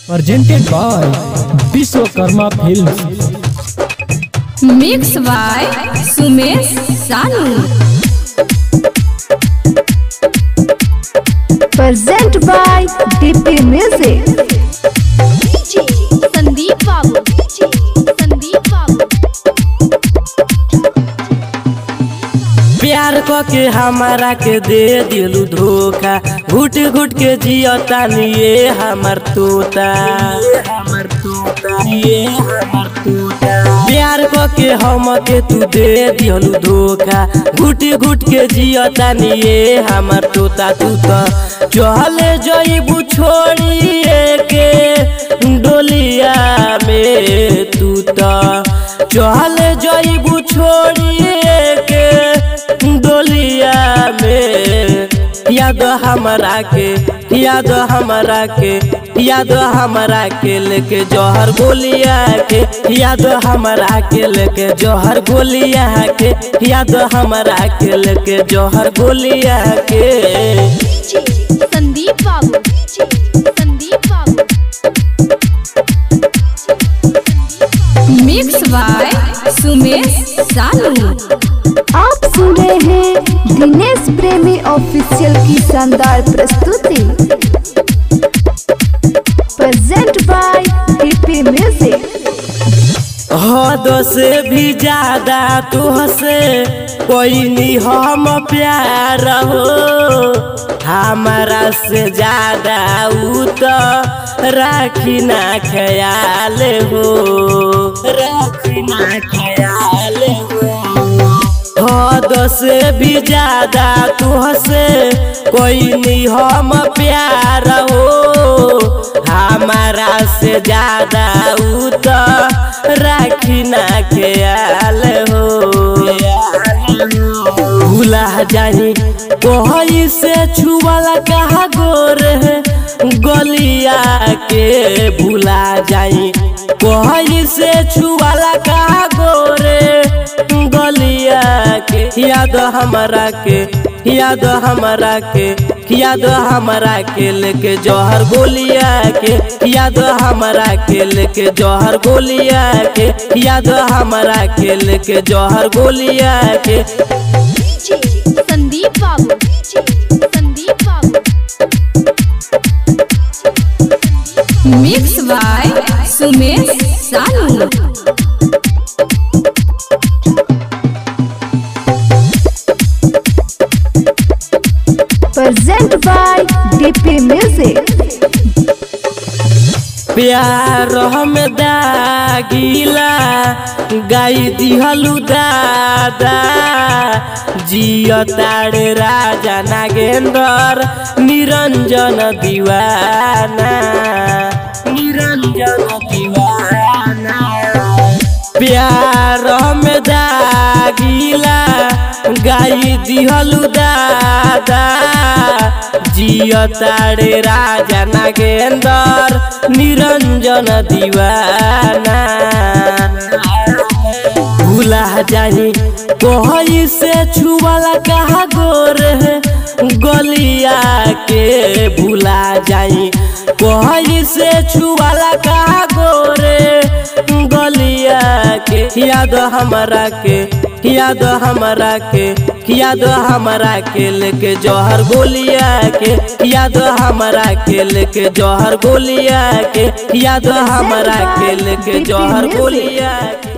presented by Vishwakarma Films. Mixed by Sumesh Sanu. Present by DP Music. DJ Sandeep Babu. DJ Sandeep Babu. प्यार के हमारा के दे दिलू धोखा, घुट घुट के जियता ये हमर तोता, प्यार के हम के तू दे दिलू धोखा, घुट घुट के जियता ये हमर तोता। तू तो चले जइबू छोड़िए के डोलिया में, तू तो चले जइबू छोड़िए के डोलिया में। याद हमरा के, याद हमरा के, याद हमरा के लेके जौहर गोलिया के, याद हमरा के लेके जौहर गोलिया के, याद हमरा के लेके जौहर गोलिया के। संदीप बाबू, संदीप बाबू। मिक्स बाय सुमेश सानू। आप सुन रहे हैं दिनेश प्रेमी ऑफिशियल की शानदार प्रस्तुति। Present by DP music. हद से भी ज्यादा तुहसे कोई नहीं हम प्यार हो, हमारा से ज्यादा ऊ तो राखी ना ख्याल हो, राखी ना ख्याल हो। हद से भी ज्यादा तुहसे कोई नहीं हम प्यार हो, हमारा से ज्यादा ऊ तो राखी ना ख्याल हो। भूला जानी कोई से छुवाला कहा गोर है गलिया के, भूला जाई कोई से छुवाला कहा गोरे गलिया के। याद हमरा के, याद हमरा के, याद हमरा के लेके जौहर गोलिया के, याद हमरा के लेके जौहर गोलिया के, याद हमरा के लेके जौहर गोलिया के। संदीप बाबू, संदीप बाबू। Mix by Sumesh Sanu. Present by DP music. प्यार में दागिला गाई दिहलू दादा, जियताड़े राजा नागेंद्र निरंजन दीवाना, निरंजन दीवाना। प्यार में दागिला गाई दिहलू दादा, जियताड़े राजा नागेंद्र निरंजन दीवाना। भूला जानी कोई से छुवाला कहा गोर है गलिया के, भूला जाई कोई से छुवाला कहा गोरे गलिया के। याद हमरा के, याद हमरा के, याद हमरा के लेके जौहर गोलिया के, याद हमरा के लेके जौहर गोलिया के, याद हमरा के लेके जौहर गोलिया के।